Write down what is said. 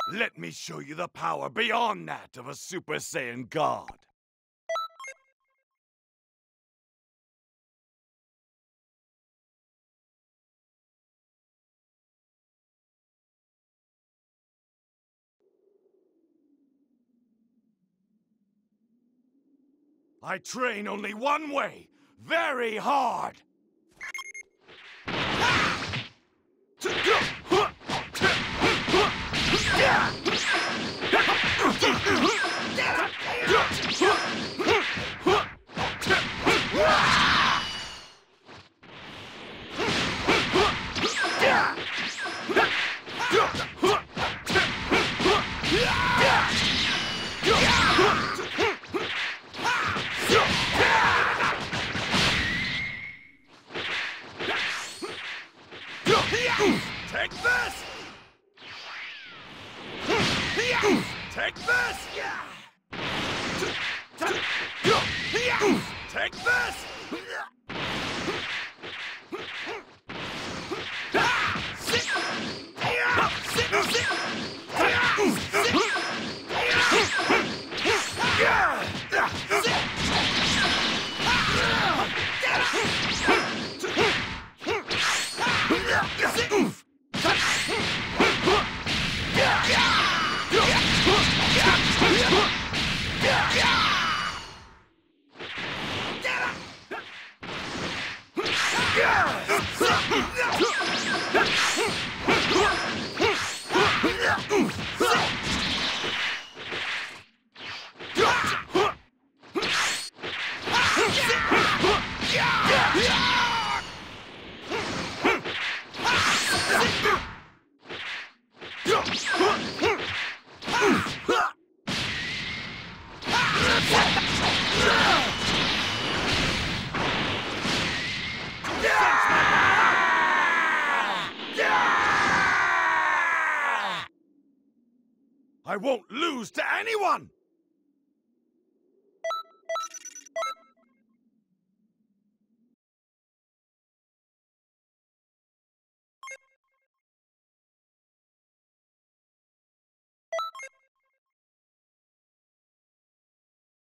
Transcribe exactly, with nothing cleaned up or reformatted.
Let me show you the power beyond that of a Super Saiyan God. I train only one way, very hard. Take this! Take this! Take this! I won't lose to anyone!